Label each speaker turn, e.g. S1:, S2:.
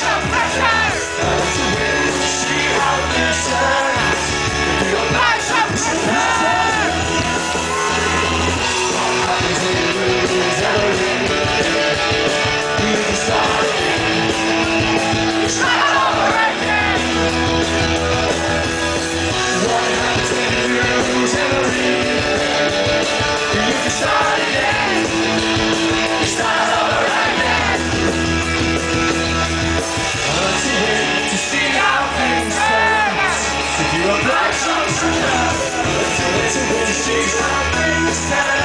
S1: some pressure. See how this turns. If you apply some pressure. What happens when you lose everything? You can start again. You start all over again. What happens when you lose everything? You can start again. You start all over again. Until wait to see how things turn. If you apply some pressure, until wait to see how things turn.